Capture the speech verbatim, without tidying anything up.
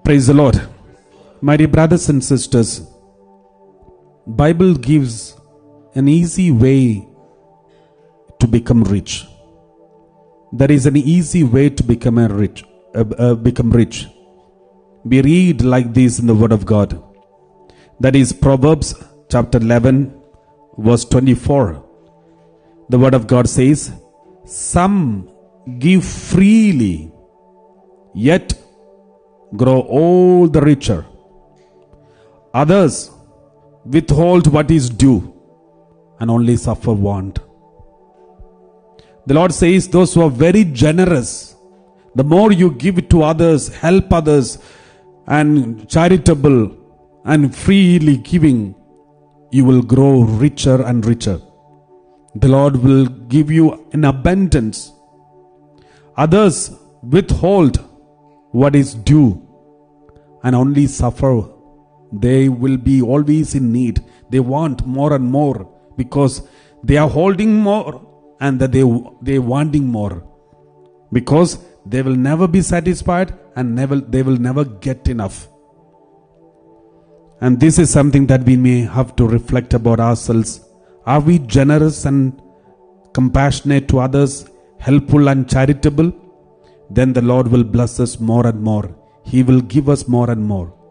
Praise the Lord. My dear brothers and sisters, Bible gives an easy way to become rich. There is an easy way to become a rich. Uh, uh, become rich. We read like this in the Word of God. That is Proverbs chapter eleven, verse twenty-four. The Word of God says, "Some give freely, yet grow all the richer. Others withhold what is due and only suffer want." The Lord says, those who are very generous, the more you give to others, help others, and charitable and freely giving, you will grow richer and richer. The Lord will give you in abundance. Others withhold what is due and only suffer. They will be always in need. They want more and more because they are holding more and that they they wanting more, because they will never be satisfied and never they will never get enough. And this is something that we may have to reflect about ourselves. Are we generous and compassionate to others, helpful and charitable? Then the Lord will bless us more and more. He will give us more and more.